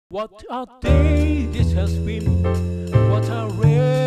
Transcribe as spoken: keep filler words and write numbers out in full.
What a day this has been, what a rare